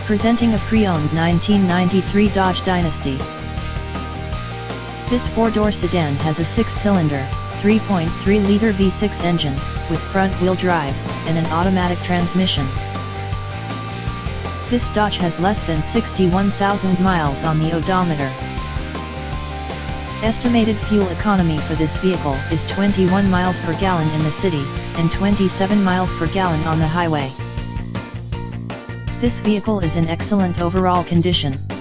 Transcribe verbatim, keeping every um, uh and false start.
Presenting a pre-owned nineteen ninety-three Dodge Dynasty. This four-door sedan has a six-cylinder, three point three liter V six engine, with front-wheel drive, and an automatic transmission. This Dodge has less than sixty-one thousand miles on the odometer. Estimated fuel economy for this vehicle is twenty-one miles per gallon in the city, and twenty-seven miles per gallon on the highway. This vehicle is in excellent overall condition.